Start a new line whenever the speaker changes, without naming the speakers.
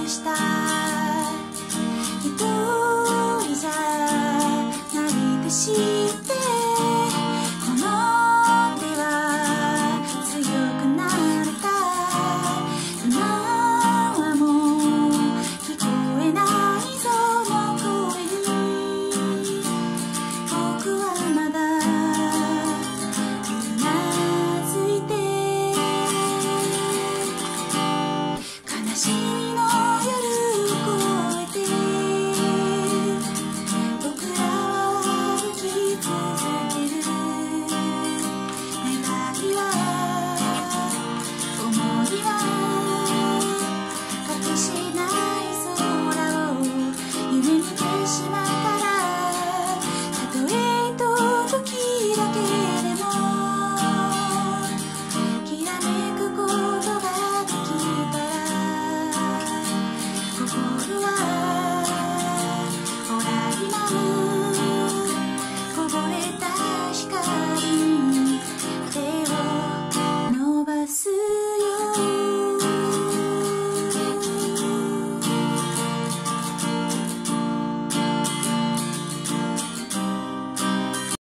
した一人じゃないくしてこの手は強くなれた今はもう聞こえないその声に僕はまだうなずいて悲しい